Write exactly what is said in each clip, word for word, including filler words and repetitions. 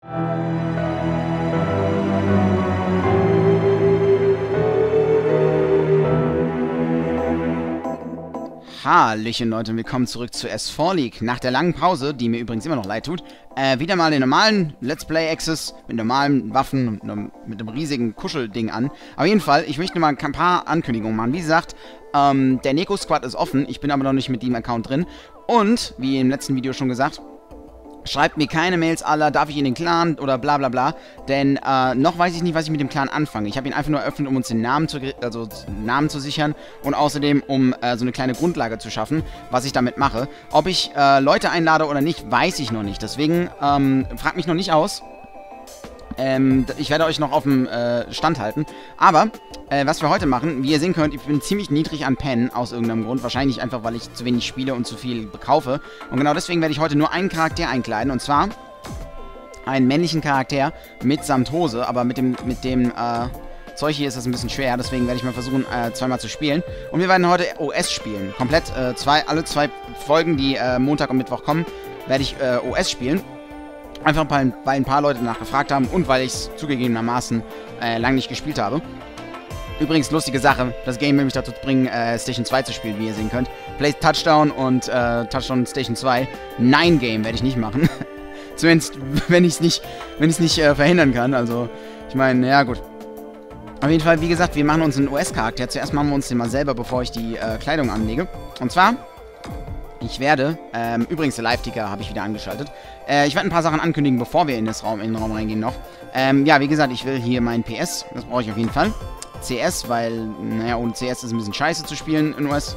Hallöchen Leute und willkommen zurück zu S vier League. Nach der langen Pause, die mir übrigens immer noch leid tut, äh, wieder mal den normalen Let's Play Access mit normalen Waffen und einem, mit einem riesigen Kuschelding an. Auf jeden Fall, ich möchte mal ein paar Ankündigungen machen. Wie gesagt, ähm, der Neko Squad ist offen, ich bin aber noch nicht mit dem Account drin. Und, wie im letzten Video schon gesagt, schreibt mir keine Mails aller, darf ich in den Clan oder bla bla bla, denn äh, noch weiß ich nicht, was ich mit dem Clan anfange. Ich habe ihn einfach nur eröffnet, um uns den Namen zu, also Namen zu sichern und außerdem, um äh, so eine kleine Grundlage zu schaffen, was ich damit mache. Ob ich äh, Leute einlade oder nicht, weiß ich noch nicht. Deswegen, ähm, fragt mich noch nicht aus. Ähm, ich werde euch noch auf dem äh, Stand halten. Aber, äh, was wir heute machen, wie ihr sehen könnt, ich bin ziemlich niedrig an Pen, aus irgendeinem Grund. Wahrscheinlich einfach, weil ich zu wenig spiele und zu viel kaufe. Und genau deswegen werde ich heute nur einen Charakter einkleiden. Und zwar einen männlichen Charakter mitsamt Hose. Aber mit dem, mit dem, äh, Zeug hier ist das ein bisschen schwer. Deswegen werde ich mal versuchen, äh, zweimal zu spielen. Und wir werden heute O S spielen. Komplett, äh, zwei, alle zwei Folgen, die äh, Montag und Mittwoch kommen, werde ich äh, O S spielen. Einfach weil ein paar Leute danach gefragt haben und weil ich es zugegebenermaßen äh, lange nicht gespielt habe. Übrigens, lustige Sache, das Game will mich dazu bringen, äh, Station zwei zu spielen, wie ihr sehen könnt. Play Touchdown und äh, Touchdown Station zwei. Nein Game werde ich nicht machen. Zumindest, wenn ich es nicht, wenn ich's nicht äh, verhindern kann. Also, ich meine, ja gut. Auf jeden Fall, wie gesagt, wir machen uns einen O S-Charakter. Zuerst machen wir uns den mal selber, bevor ich die äh, Kleidung anlege. Und zwar... Ich werde, ähm, übrigens der Live-Ticker habe ich wieder angeschaltet. Äh, ich werde ein paar Sachen ankündigen, bevor wir in, das Raum, in den Raum reingehen noch. Ähm, ja, wie gesagt, ich will hier meinen P S, das brauche ich auf jeden Fall. C S, weil, naja, ohne C S ist es ein bisschen scheiße zu spielen in O S.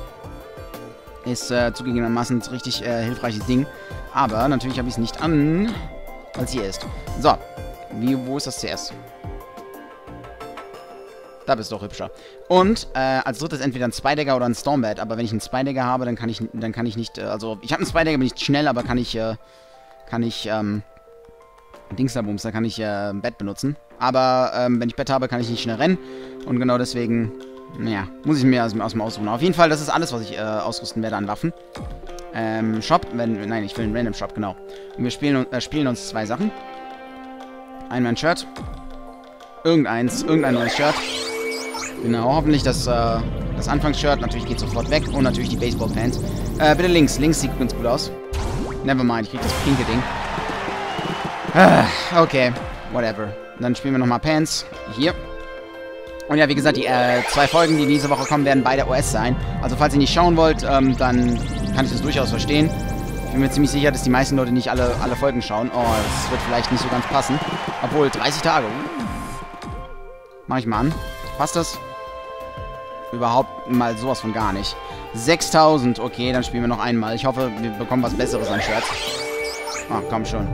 Ist äh, zugegebenermaßen ein richtig äh, hilfreiches Ding. Aber natürlich habe ich es nicht an, weil es hier ist. So, wie, wo ist das C S? Da bist du doch hübscher. Und äh, als drittes entweder ein Spydagger oder ein Stormbat. Aber wenn ich einen Spydagger habe, dann kann ich dann kann ich nicht, äh, also ich habe einen Spydagger, bin ich schnell, aber kann ich, äh, kann ich, ähm, Dingsabums, da kann ich, äh, Bett benutzen. Aber, ähm, wenn ich Bett habe, kann ich nicht schnell rennen. Und genau deswegen, naja, muss ich mir aus, aus dem aussuchen. Auf jeden Fall, das ist alles, was ich, äh, ausrüsten werde an Waffen. Ähm, Shop, wenn, nein, ich will einen Random Shop, genau. Und wir spielen, äh, spielen uns zwei Sachen. Einmal ein Shirt. Irgendeins, irgendein neues Shirt. Genau, hoffentlich das, äh, das Anfangsshirt. Natürlich geht sofort weg. Und natürlich die Baseball-Pants. Äh, bitte links. Links sieht ganz gut aus. Nevermind, ich krieg das pinke Ding. Ah, okay, whatever. Dann spielen wir nochmal Pants. Hier. Und ja, wie gesagt, die äh, zwei Folgen, die diese Woche kommen, werden beide O S sein. Also falls ihr nicht schauen wollt, ähm, dann kann ich das durchaus verstehen. Ich bin mir ziemlich sicher, dass die meisten Leute nicht alle, alle Folgen schauen. Oh, das wird vielleicht nicht so ganz passen. Obwohl, dreißig Tage. Mach ich mal an. Passt das? Überhaupt mal sowas von gar nicht. sechstausend, okay, dann spielen wir noch einmal. Ich hoffe, wir bekommen was Besseres an Shirts. Ach, komm schon.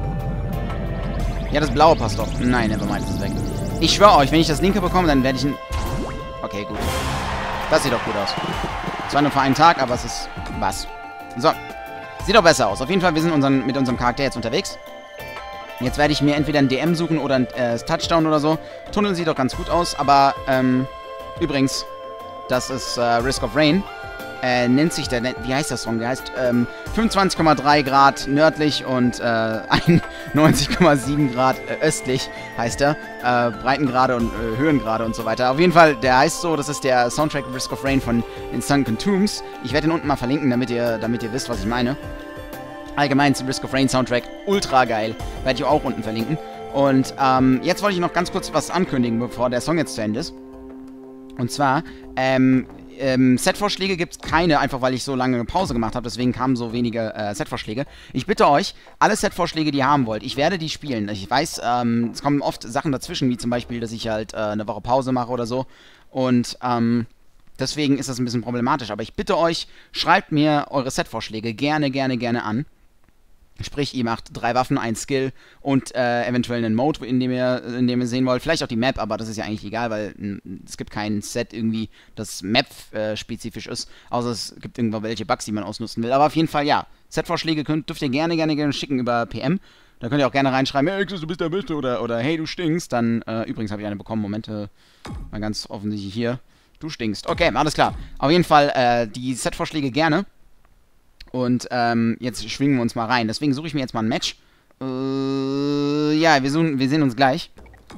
Ja, das Blaue passt doch. Nein, nevermind, das ist weg. Ich schwöre euch, wenn ich das Linke bekomme, dann werde ich ein... Okay, gut. Das sieht doch gut aus. Zwar nur für einen Tag, aber es ist... was. So. Sieht doch besser aus. Auf jeden Fall, wir sind unseren, mit unserem Charakter jetzt unterwegs. Jetzt werde ich mir entweder ein D M suchen oder ein äh, Touchdown oder so. Tunnel sieht doch ganz gut aus, aber, ähm... übrigens... Das ist äh, Risk of Rain. Äh, nennt sich der... Wie heißt das Song? Der heißt ähm, fünfundzwanzig Komma drei Grad nördlich und äh, einundneunzig Komma sieben Grad äh, östlich heißt er. Äh, Breitengrade und äh, Höhengrade und so weiter. Auf jeden Fall, der heißt so, das ist der Soundtrack Risk of Rain von den Sunken Tombs. Ich werde den unten mal verlinken, damit ihr, damit ihr wisst, was ich meine. Allgemein zum Risk of Rain Soundtrack. Ultra geil. Werde ich auch unten verlinken. Und ähm, jetzt wollte ich noch ganz kurz was ankündigen, bevor der Song jetzt zu Ende ist. Und zwar, ähm, ähm, Set-Vorschläge gibt es keine, einfach weil ich so lange eine Pause gemacht habe, deswegen kamen so wenige äh, Set-Vorschläge. Ich bitte euch, alle Set-Vorschläge, die ihr haben wollt, ich werde die spielen. Ich weiß, ähm, es kommen oft Sachen dazwischen, wie zum Beispiel, dass ich halt äh, eine Woche Pause mache oder so. Und, ähm, deswegen ist das ein bisschen problematisch. Aber ich bitte euch, schreibt mir eure Set-Vorschläge gerne, gerne, gerne an. Sprich, ihr macht drei Waffen, ein Skill und äh, eventuell einen Mode, in dem, ihr, in dem ihr sehen wollt. Vielleicht auch die Map, aber das ist ja eigentlich egal, weil mh, es gibt kein Set irgendwie, das Map-spezifisch äh, ist. Außer es gibt irgendwo welche Bugs, die man ausnutzen will. Aber auf jeden Fall, ja. Set-Vorschläge könnt, dürft ihr gerne, gerne, gerne schicken über P M. Da könnt ihr auch gerne reinschreiben, hey, du bist der Beste oder, oder hey, du stinkst. Dann, äh, übrigens habe ich eine bekommen, Moment, äh, mal ganz offensichtlich hier. Du stinkst. Okay, alles klar. Auf jeden Fall, äh, die Set-Vorschläge gerne. Und ähm, jetzt schwingen wir uns mal rein. Deswegen suche ich mir jetzt mal ein Match. Äh, ja, wir, suchen, wir sehen uns gleich.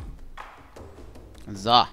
So.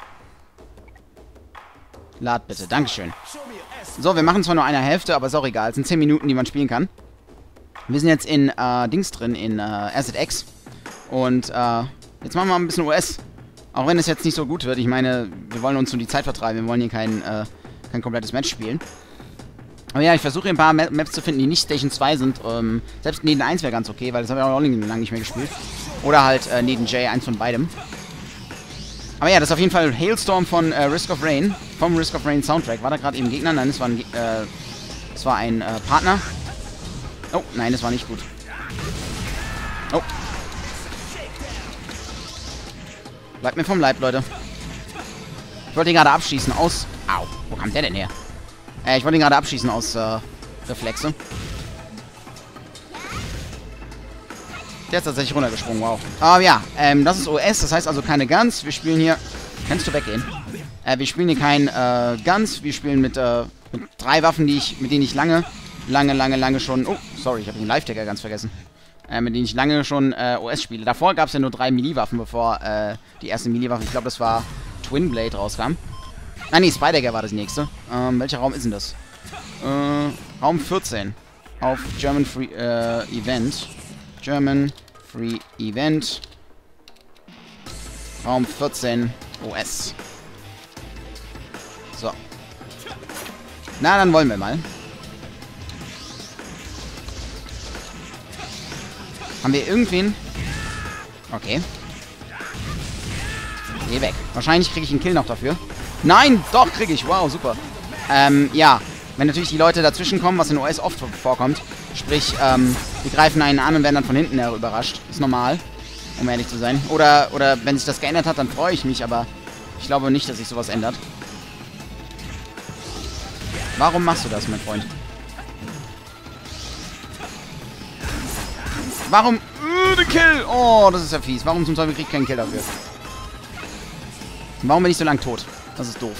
Lad bitte, Dankeschön. So, wir machen zwar nur eine Hälfte, aber ist auch egal. Es sind zehn Minuten, die man spielen kann. Wir sind jetzt in äh, Dings drin, in äh, R Z X. Und äh, jetzt machen wir mal ein bisschen O S. Auch wenn es jetzt nicht so gut wird. Ich meine, wir wollen uns nur die Zeit vertreiben. Wir wollen hier kein, äh, kein komplettes Match spielen. Aber ja, ich versuche ein paar Maps zu finden, die nicht Station zwei sind. Ähm, selbst Neden eins wäre ganz okay, weil das habe ich auch lange nicht mehr gespielt. Oder halt äh, Neden J, eins von beidem. Aber ja, das ist auf jeden Fall Hailstorm von äh, Risk of Rain. Vom Risk of Rain Soundtrack. War da gerade eben Gegner? Nein, es war ein, äh, es war ein äh, Partner. Oh, nein, das war nicht gut. Oh. Bleibt mir vom Leib, Leute. Ich wollte ihn gerade abschießen aus... Au, wo kam der denn her? Äh, ich wollte ihn gerade abschießen aus äh, Reflexe. Der ist tatsächlich runtergesprungen, wow. Aber ja, ähm, das ist O S, das heißt also keine Guns. Wir spielen hier... Kannst du weggehen? Äh, wir spielen hier kein äh, Guns. Wir spielen mit, äh, mit drei Waffen, die ich, mit denen ich lange, lange, lange, lange schon... Oh, sorry, ich habe den Live-Tagger ganz vergessen. Äh, mit denen ich lange schon äh, O S spiele. Davor gab es ja nur drei Melee-Waffen, bevor äh, die erste Melee-Waffe, ich glaube, das war Twin Blade, rauskam. Ah, nee, Spider-Dagger war das nächste. Ähm, welcher Raum ist denn das? Äh, Raum vierzehn. Auf German Free äh, Event. German Free Event. Raum vierzehn O S. So. Na, dann wollen wir mal. Haben wir irgendwen? Okay. Geh weg. Wahrscheinlich kriege ich einen Kill noch dafür. Nein, doch kriege ich. Wow, super. Ähm, ja. Wenn natürlich die Leute dazwischen kommen, was in O S oft vorkommt. Sprich, ähm, die greifen einen an und werden dann von hinten her überrascht. Ist normal, um ehrlich zu sein. Oder, oder wenn sich das geändert hat, dann freue ich mich, aber ich glaube nicht, dass sich sowas ändert. Warum machst du das, mein Freund? Warum? Uh, der Kill! Oh, das ist ja fies. Warum zum Teufel krieg ich keinen Kill dafür? Warum bin ich so lang tot? Das ist doof.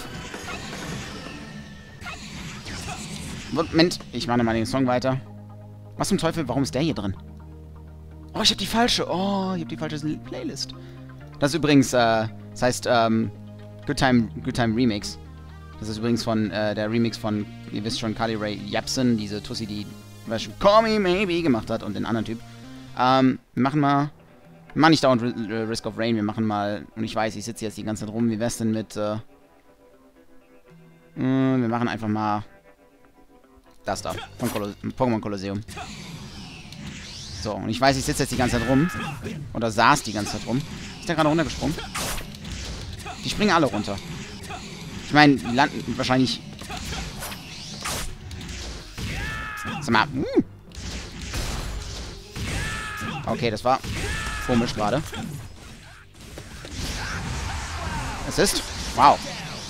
Moment, ich mache mal den Song weiter. Was zum Teufel? Warum ist der hier drin? Oh, ich habe die falsche. Oh, ich habe die falsche Playlist. Das ist übrigens, äh, das heißt, ähm, Good Time, Good Time Remix. Das ist übrigens von, äh, der Remix von, ihr wisst schon, Carly Rae Jepsen, diese Tussi, die Call Me Maybe gemacht hat und den anderen Typ. Ähm, wir machen mal, wir machen nicht dauernd Risk of Rain, wir machen mal, und ich weiß, ich sitze jetzt die ganze Zeit rum, wie wär's denn mit, äh, wir machen einfach mal das da, von Pokémon Colosseum. So, und ich weiß, ich sitze jetzt die ganze Zeit rum. Oder saß die ganze Zeit rum. Ist der gerade runtergesprungen? Die springen alle runter. Ich meine, die landen wahrscheinlich... Sag mal. Hm. Okay, das war komisch gerade. Assist. Wow.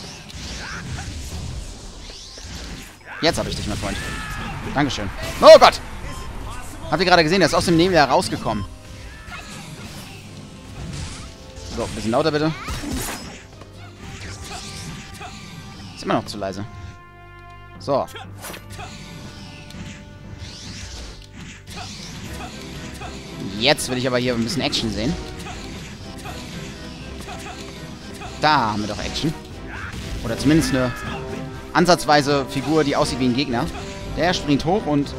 Jetzt habe ich dich, mein Freund. Dankeschön. Oh Gott! Habt ihr gerade gesehen, der ist aus dem Nebel herausgekommen. So, ein bisschen lauter bitte. Ist immer noch zu leise. So. Jetzt will ich aber hier ein bisschen Action sehen. Da haben wir doch Action. Oder zumindest eine ansatzweise Figur, die aussieht wie ein Gegner. Der springt hoch und...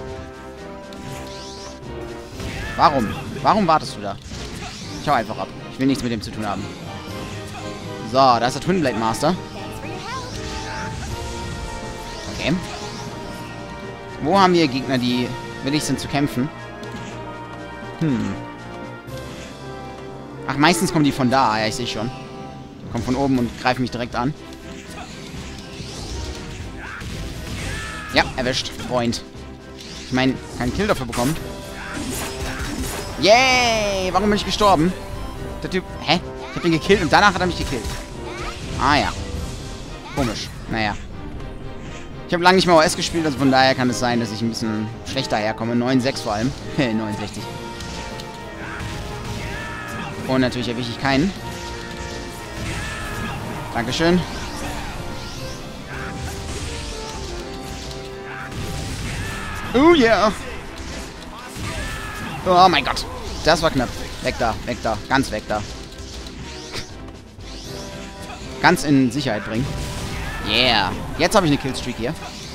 Warum? Warum wartest du da? Ich hau einfach ab. Ich will nichts mit dem zu tun haben. So, da ist der Twin Blade Master. Okay. Wo haben wir Gegner, die willig sind zu kämpfen? Hm. Ach, meistens kommen die von da. Ja, ich sehe schon. Die kommen von oben und greifen mich direkt an. Ja, erwischt. Freund. Ich meine, keinen Kill dafür bekommen. Yay! Warum bin ich gestorben? Der Typ... Hä? Ich hab ihn gekillt und danach hat er mich gekillt. Ah ja. Komisch. Naja. Ich habe lange nicht mehr O S gespielt, also von daher kann es sein, dass ich ein bisschen schlechter herkomme. neun sechs vor allem. neunundsechzig. Und natürlich erwische ich keinen. Dankeschön. Oh yeah. Oh mein Gott. das war knapp. Weg da, weg da. Ganz weg da. Ganz in Sicherheit bringen. Yeah. Jetzt habe ich eine Killstreak hier.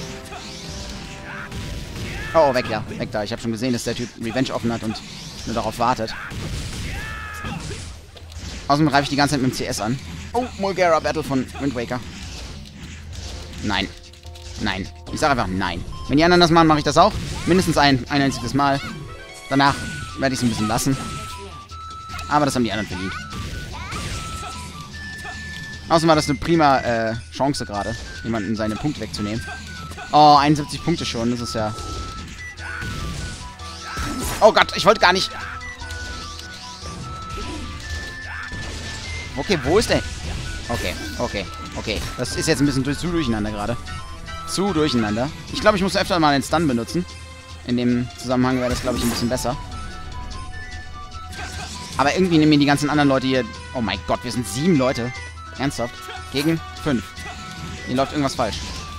Oh, oh, weg da. Weg da. Ich habe schon gesehen, dass der Typ Revenge offen hat und nur darauf wartet. Außerdem greife ich die ganze Zeit mit dem C S an. Oh, Mulgara Battle von Wind Waker. Nein. Nein. Ich sage einfach nein. Wenn die anderen das machen, mache ich das auch. Mindestens ein, ein einziges Mal. Danach werde ich es ein bisschen lassen. Aber das haben die anderen verdient. Außerdem war das eine prima äh, Chance gerade, jemanden seine Punkte wegzunehmen. Oh, einundsiebzig Punkte schon. Das ist ja... Oh Gott, ich wollte gar nicht... Okay, wo ist der? Okay, okay, okay. Das ist jetzt ein bisschen durch, zu durcheinander gerade. Zu durcheinander. Ich glaube, ich muss öfter mal den Stun benutzen. In dem Zusammenhang wäre das, glaube ich, ein bisschen besser. Aber irgendwie nehmen mir die ganzen anderen Leute hier... Oh mein Gott, wir sind sieben Leute. Ernsthaft? Gegen fünf. Hier läuft irgendwas falsch.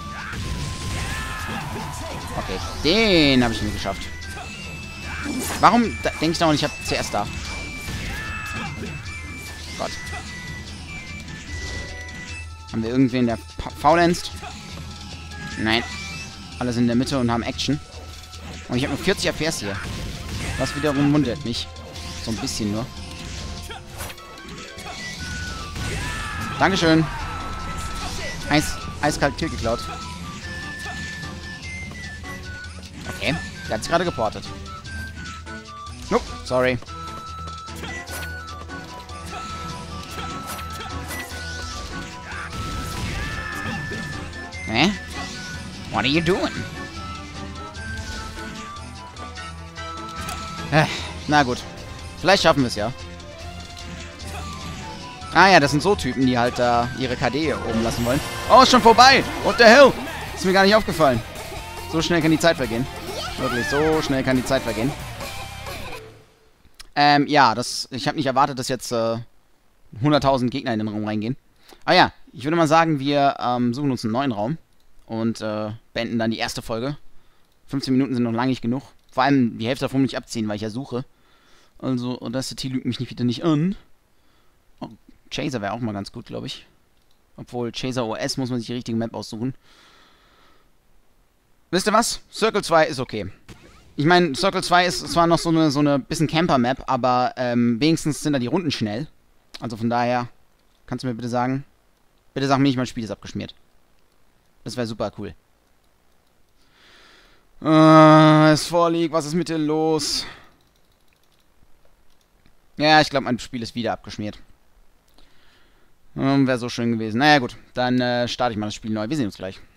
Okay, den habe ich mir geschafft. Warum denke ich dauernd, ich habe C S da? Gott. Haben wir irgendwen, der faulenzt? Nein. Alle sind in der Mitte und haben Action. Und ich habe nur vierzig F P S hier. Das wiederum wundert mich. So ein bisschen nur. Dankeschön. Eis, eiskalt Kill geklaut. Okay. Der hat sich gerade geportet. Nope, sorry. Eh? What are you doing? Äh, na gut. Vielleicht schaffen wir es ja. Ah ja, das sind so Typen, die halt da äh, ihre K D oben lassen wollen. Oh, ist schon vorbei! What the hell? Ist mir gar nicht aufgefallen. So schnell kann die Zeit vergehen. Wirklich, so schnell kann die Zeit vergehen. Ähm, ja, das, ich habe nicht erwartet, dass jetzt äh, hunderttausend Gegner in den Raum reingehen. Ah ja, ich würde mal sagen, wir ähm, suchen uns einen neuen Raum und äh, beenden dann die erste Folge. fünfzehn Minuten sind noch lange nicht genug. Vor allem die Hälfte davon nicht abziehen, weil ich ja suche. Also, Audacity lügt mich nicht wieder nicht an. Oh, Chaser wäre auch mal ganz gut, glaube ich. Obwohl, Chaser O S muss man sich die richtige Map aussuchen. Wisst ihr was? Circle zwei ist okay. Ich meine, Circle zwei ist zwar noch so eine, so eine bisschen Camper-Map, aber ähm, wenigstens sind da die Runden schnell. Also von daher, kannst du mir bitte sagen, bitte sag mir nicht, mein Spiel ist abgeschmiert. Das wäre super cool. Äh, es vorliegt, was ist mit dir los? Ja, ich glaube, mein Spiel ist wieder abgeschmiert. Ähm, wäre so schön gewesen. Naja, gut, dann äh, starte ich mal das Spiel neu. Wir sehen uns gleich.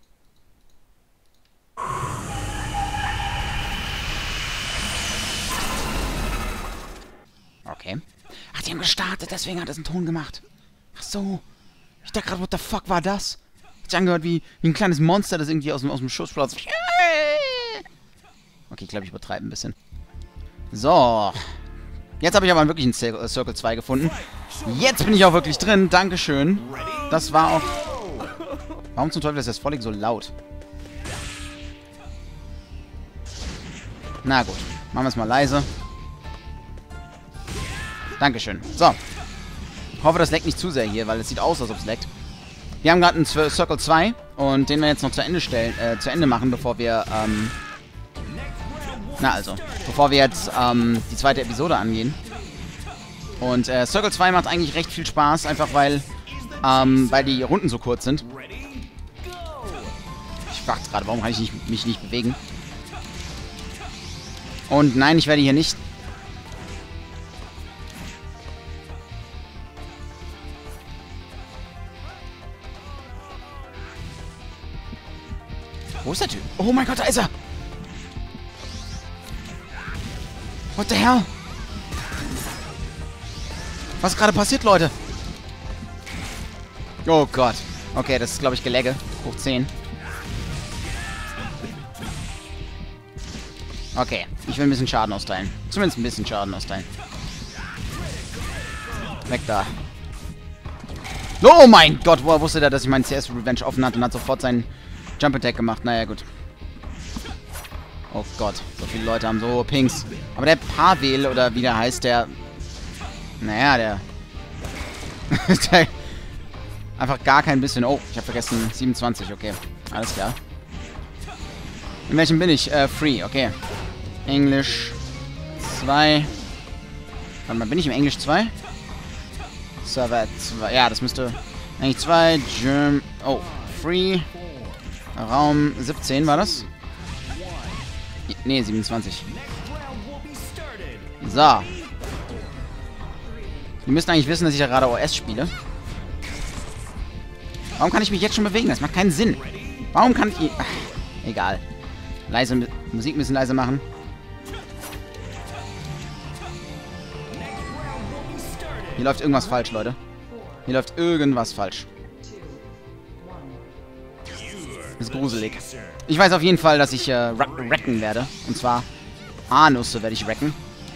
Okay. Ach, die haben gestartet, deswegen hat es einen Ton gemacht. Ach so. Ich dachte gerade, what the fuck war das? Hat sich angehört wie, wie ein kleines Monster, das irgendwie aus dem, aus dem Schussplatz... Okay, ich glaube, ich übertreibe ein bisschen. So. Jetzt habe ich aber wirklich einen Circle zwei gefunden. Jetzt bin ich auch wirklich drin. Dankeschön. Das war auch... Warum zum Teufel ist das Vollig so laut? Na gut. Machen wir es mal leise. Dankeschön. So. Ich hoffe, das leckt nicht zu sehr hier, weil es sieht aus, als ob es leckt. Wir haben gerade einen Circle zwei und den wir jetzt noch zu Ende stellen, äh, zu Ende machen, bevor wir, ähm... Na also, bevor wir jetzt, ähm, die zweite Episode angehen. Und, äh, Circle zwei macht eigentlich recht viel Spaß, einfach weil, ähm, weil die Runden so kurz sind. Ich frage gerade, warum kann ich nicht, mich nicht bewegen? Und nein, ich werde hier nicht... Wo ist der Typ? Oh mein Gott, da ist er! What the hell? Was ist gerade passiert, Leute? Oh Gott. Okay, das ist, glaube ich, Gelagge. Hoch zehn. Okay, ich will ein bisschen Schaden austeilen. Zumindest ein bisschen Schaden austeilen. Weg da. Oh mein Gott, woher wusste der, dass ich meinen C S Revenge offen hatte und hat sofort seinen Jump Attack gemacht? Naja, gut. Oh Gott, so viele Leute haben so hohe Pings. Aber der Pavel, oder wie der heißt, der... Naja, der... der... Einfach gar kein bisschen... Oh, ich habe vergessen, siebenundzwanzig, okay. Alles klar. In welchem bin ich? Äh, Free, okay. Englisch zwei. Warte mal, bin ich im Englisch zwei? Server zwei. Ja, das müsste... Eigentlich zwei. Germ... Oh, Free. Raum siebzehn war das? Ne, siebenundzwanzig. So. Die müssen eigentlich wissen, dass ich ja gerade O S spiele. Warum kann ich mich jetzt schon bewegen? Das macht keinen Sinn. Warum kann ich... Ach, egal. Leise, Musik ein bisschen leiser machen. Hier läuft irgendwas falsch, Leute. Hier läuft irgendwas falsch. Das ist gruselig. Ich weiß auf jeden Fall, dass ich äh, wrecken werde. Und zwar Anusse werde ich wrecken.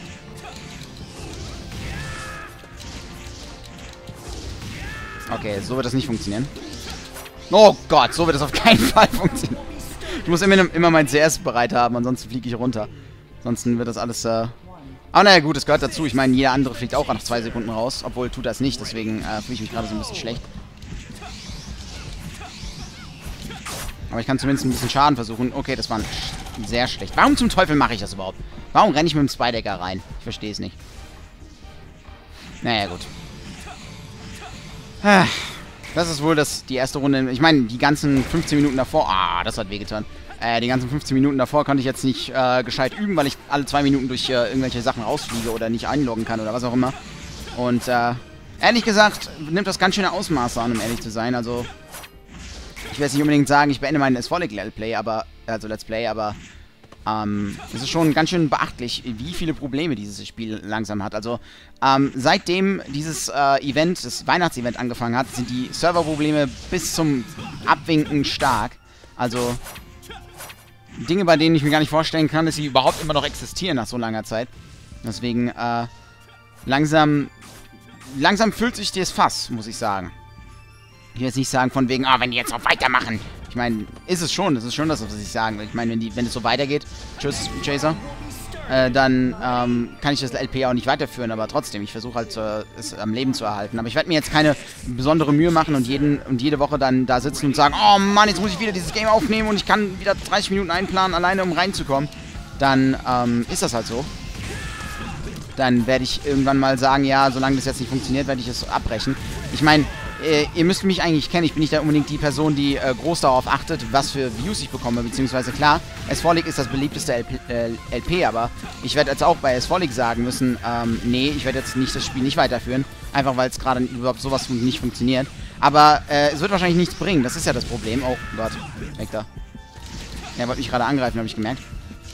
Okay, so wird das nicht funktionieren. Oh Gott, so wird das auf keinen Fall funktionieren. Ich muss immer, immer mein C S bereit haben, ansonsten fliege ich runter. Ansonsten wird das alles... Äh Aber naja, gut, das gehört dazu. Ich meine, jeder andere fliegt auch nach zwei Sekunden raus. Obwohl, tut das nicht. Deswegen äh, fühle ich mich gerade so ein bisschen schlecht. Aber ich kann zumindest ein bisschen Schaden versuchen. Okay, das war sehr schlecht. Warum zum Teufel mache ich das überhaupt? Warum renne ich mit dem Spidecker rein? Ich verstehe es nicht. Naja, gut. Das ist wohl das, die erste Runde. Ich meine, die ganzen fünfzehn Minuten davor... Ah, das hat wehgetan. Äh, die ganzen fünfzehn Minuten davor konnte ich jetzt nicht äh, gescheit üben, weil ich alle zwei Minuten durch äh, irgendwelche Sachen rausfliege oder nicht einloggen kann oder was auch immer. Und, äh, ehrlich gesagt, nimmt das ganz schöne Ausmaße an, um ehrlich zu sein. Also... Ich will jetzt nicht unbedingt sagen, ich beende meinen Aspholic Let's Play, aber, also Let's Play, aber ähm, es ist schon ganz schön beachtlich, wie viele Probleme dieses Spiel langsam hat. Also, ähm, seitdem dieses äh, Event, das Weihnachtsevent angefangen hat, sind die Serverprobleme bis zum Abwinken stark. Also, Dinge, bei denen ich mir gar nicht vorstellen kann, dass sie überhaupt immer noch existieren nach so langer Zeit. Deswegen, äh, langsam, langsam füllt sich das Fass, muss ich sagen. Ich will jetzt nicht sagen von wegen, ah, wenn die jetzt noch weitermachen. Ich meine, ist es schon, das ist schon das, was ich sagen will. Ich meine, wenn, die, wenn es so weitergeht, tschüss, Chaser, äh, dann ähm, kann ich das L P auch nicht weiterführen, aber trotzdem, ich versuche halt, äh, es am Leben zu erhalten. Aber ich werde mir jetzt keine besondere Mühe machen und, jeden, und jede Woche dann da sitzen und sagen, oh Mann, jetzt muss ich wieder dieses Game aufnehmen und ich kann wieder dreißig Minuten einplanen, alleine um reinzukommen. Dann ähm, ist das halt so. Dann werde ich irgendwann mal sagen, ja, solange das jetzt nicht funktioniert, werde ich es abbrechen. Ich meine, Äh, ihr müsst mich eigentlich kennen. Ich bin nicht da unbedingt die Person, die äh, groß darauf achtet, was für Views ich bekomme. Beziehungsweise, klar, Aspholic ist das beliebteste L P, äh, L P aber ich werde jetzt auch bei Aspholic sagen müssen, ähm, nee, ich werde jetzt nicht das Spiel nicht weiterführen. Einfach, weil es gerade überhaupt sowas nicht funktioniert. Aber äh, es wird wahrscheinlich nichts bringen. Das ist ja das Problem. Oh Gott, weg da. Er wollte mich gerade angreifen, habe ich gemerkt.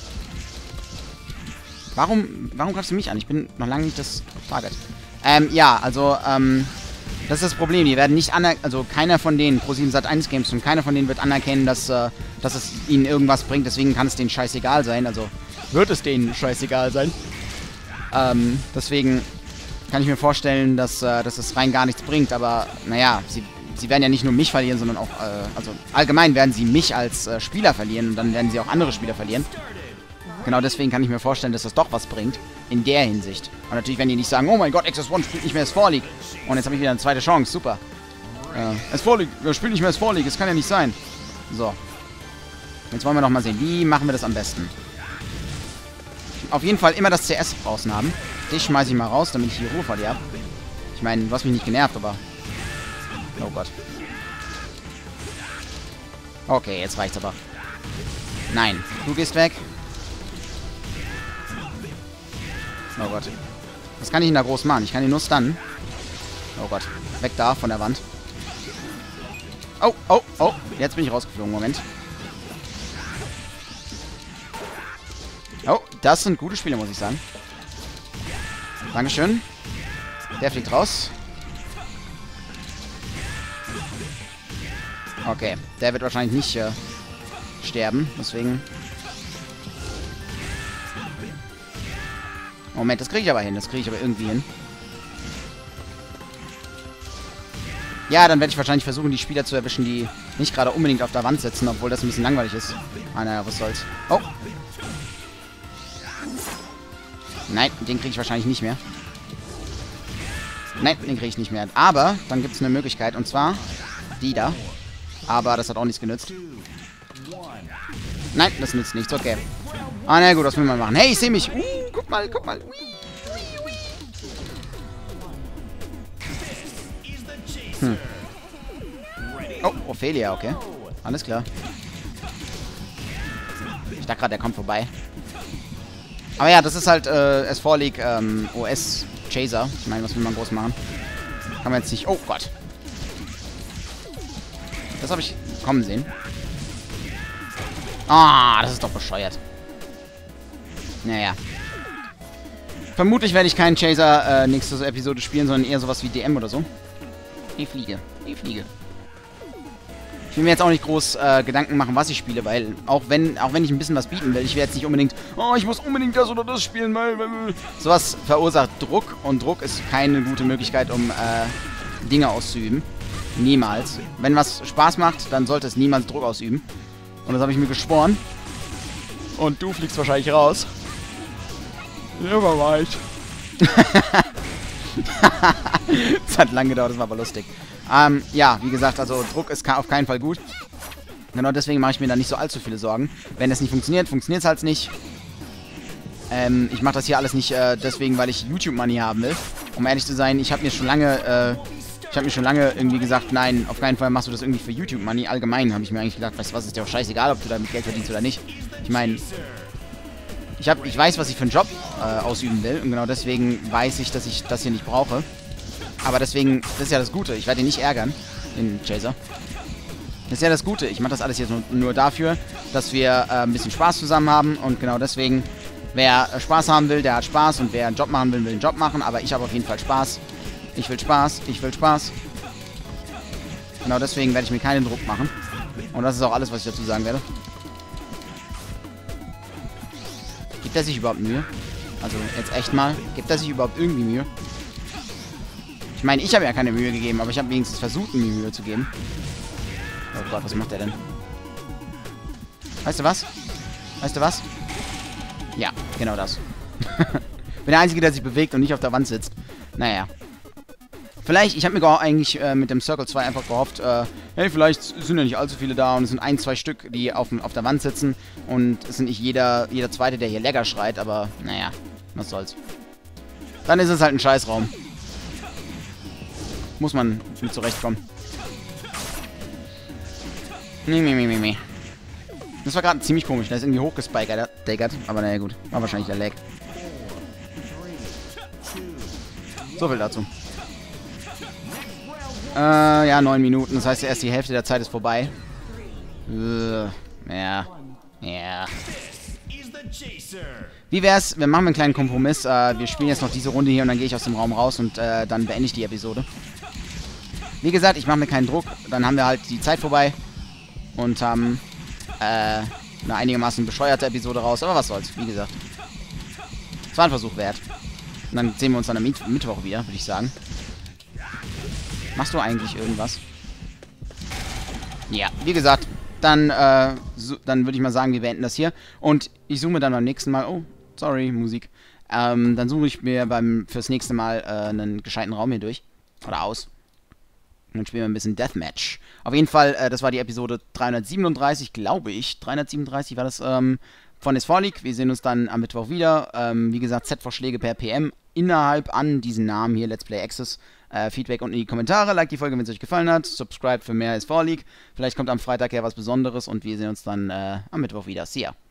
Warum, warum greifst du mich an? Ich bin noch lange nicht das Target. Ähm, ja, also, ähm... Das ist das Problem, die werden nicht anerkennen, also keiner von denen, Pro sieben Sat eins Games, und keiner von denen wird anerkennen, dass, äh, dass es ihnen irgendwas bringt, deswegen kann es denen scheißegal sein, also wird es denen scheißegal sein. Ähm, deswegen kann ich mir vorstellen, dass, äh, dass es rein gar nichts bringt, aber naja, sie, sie werden ja nicht nur mich verlieren, sondern auch, äh, also allgemein werden sie mich als äh, Spieler verlieren und dann werden sie auch andere Spieler verlieren. Genau deswegen kann ich mir vorstellen, dass das doch was bringt. In der Hinsicht. Und natürlich, wenn die nicht sagen, oh mein Gott, X S eins spielt nicht mehr Aspholic. Und jetzt habe ich wieder eine zweite Chance. Super. Äh, Aspholic, wir spielen nicht mehr Aspholic. Das kann ja nicht sein. So. Jetzt wollen wir noch mal sehen. Wie machen wir das am besten? Auf jeden Fall immer das C S draußen haben. Dich schmeiße ich mal raus, damit ich die Ruhe vor dir habe. Ich meine, du hast mich nicht genervt, aber... Oh Gott. Okay, jetzt reicht's aber. Nein, du gehst weg. Oh Gott. Was kann ich denn da groß machen? Ich kann ihn nur stunnen. Oh Gott. Weg da von der Wand. Oh, oh, oh. Jetzt bin ich rausgeflogen. Moment. Oh, das sind gute Spiele, muss ich sagen. Dankeschön. Der fliegt raus. Okay. Der wird wahrscheinlich nicht äh, sterben. Deswegen... Moment, das kriege ich aber hin. Das kriege ich aber irgendwie hin. Ja, dann werde ich wahrscheinlich versuchen, die Spieler zu erwischen, die nicht gerade unbedingt auf der Wand sitzen, obwohl das ein bisschen langweilig ist. Ah, naja, was soll's. Oh. Nein, den kriege ich wahrscheinlich nicht mehr. Nein, den kriege ich nicht mehr. Aber dann gibt es eine Möglichkeit, und zwar die da. Aber das hat auch nichts genützt. Nein, das nützt nichts, okay. Ah, na gut, was will man machen? Hey, ich sehe mich. Uh, guck mal, guck mal. Ui, ui, ui. Hm. Oh, Ophelia, okay. Alles klar. Ich dachte gerade, der kommt vorbei. Aber ja, das ist halt äh, S vier League ähm, O S-Chaser. Ich meine, was will man groß machen? Kann man jetzt nicht... Oh Gott. Das habe ich kommen sehen. Ah, das ist doch bescheuert. Naja. Vermutlich werde ich keinen Chaser äh, nächste Episode spielen, sondern eher sowas wie D M oder so. Ich fliege. Ich fliege. Ich will mir jetzt auch nicht groß äh, Gedanken machen, was ich spiele, weil auch wenn auch wenn ich ein bisschen was bieten will, ich werde jetzt nicht unbedingt, oh, ich muss unbedingt das oder das spielen, weil, weil sowas verursacht Druck und Druck ist keine gute Möglichkeit, um äh, Dinge auszuüben. Niemals. Wenn was Spaß macht, dann sollte es niemals Druck ausüben. Und das habe ich mir geschworen. Und du fliegst wahrscheinlich raus. Never mind. Das hat lange gedauert, das war aber lustig. Ähm, ja, wie gesagt, also Druck ist auf keinen Fall gut. Genau deswegen mache ich mir da nicht so allzu viele Sorgen. Wenn das nicht funktioniert, funktioniert es halt nicht. Ähm, ich mache das hier alles nicht äh, deswegen, weil ich YouTube-Money haben will. Um ehrlich zu sein, ich habe mir schon lange, äh, ich habe mir schon lange irgendwie gesagt, nein, auf keinen Fall machst du das irgendwie für YouTube-Money. Allgemein habe ich mir eigentlich gedacht, weißt du was, ist dir auch scheißegal, ob du damit Geld verdienst oder nicht. Ich meine, ich, hab, ich weiß, was ich für einen Job äh, ausüben will. Und genau deswegen weiß ich, dass ich das hier nicht brauche. Aber deswegen, das ist ja das Gute. Ich werde ihn nicht ärgern, den Chaser. Das ist ja das Gute. Ich mache das alles jetzt nur, nur dafür, dass wir äh, ein bisschen Spaß zusammen haben. Und genau deswegen, wer äh, Spaß haben will, der hat Spaß. Und wer einen Job machen will, will einen Job machen. Aber ich habe auf jeden Fall Spaß. Ich will Spaß. Ich will Spaß. Genau deswegen werde ich mir keinen Druck machen. Und das ist auch alles, was ich dazu sagen werde. Gibt er sich überhaupt Mühe? Also jetzt echt mal. Gibt er sich überhaupt irgendwie Mühe? Ich meine, ich habe ja keine Mühe gegeben, aber ich habe wenigstens versucht, mir Mühe zu geben. Oh Gott, was macht der denn? Weißt du was? Weißt du was? Ja, genau das. Bin der Einzige, der sich bewegt und nicht auf der Wand sitzt. Naja. Vielleicht, ich habe mir eigentlich äh, mit dem Circle zwei einfach gehofft, äh, hey, vielleicht sind ja nicht allzu viele da und es sind ein, zwei Stück, die auf, auf der Wand sitzen und es sind nicht jeder, jeder Zweite, der hier Lagger schreit, aber naja, was soll's. Dann ist es halt ein Scheißraum. Muss man mit zurechtkommen. Nee, nee, nee, nee, nee. Das war gerade ziemlich komisch. Der ist irgendwie hochgespikert, aber naja, gut. War wahrscheinlich der Lag. So viel dazu. Äh, ja, neun Minuten. Das heißt, erst die Hälfte der Zeit ist vorbei. Äh, ja. Ja. Wie wär's? Wir machen einen kleinen Kompromiss. Äh, wir spielen jetzt noch diese Runde hier und dann gehe ich aus dem Raum raus und äh, dann beende ich die Episode. Wie gesagt, ich mache mir keinen Druck. Dann haben wir halt die Zeit vorbei. Und haben äh, eine einigermaßen bescheuerte Episode raus. Aber was soll's, wie gesagt. Es war ein Versuch wert. Und dann sehen wir uns dann am Mitt- Mittwoch wieder, würde ich sagen. Machst du eigentlich irgendwas? Ja, wie gesagt, dann, äh, so, dann würde ich mal sagen, wir beenden das hier. Und ich zoome dann beim nächsten Mal... Oh, sorry, Musik. Ähm, dann suche ich mir beim fürs nächste Mal äh, einen gescheiten Raum hier durch. Oder aus. Und dann spielen wir ein bisschen Deathmatch. Auf jeden Fall, äh, das war die Episode dreihundertsiebenunddreißig, glaube ich. dreihundertsiebenunddreißig war das ähm, von S vier League. Wir sehen uns dann am Mittwoch wieder. Ähm, wie gesagt, Set-Vorschläge per P M innerhalb an diesen Namen hier, Let's Play Access. Äh, Feedback unten in die Kommentare. Like die Folge, wenn es euch gefallen hat. Subscribe für mehr S vier League. Vielleicht kommt am Freitag ja was Besonderes und wir sehen uns dann äh, am Mittwoch wieder. See ya.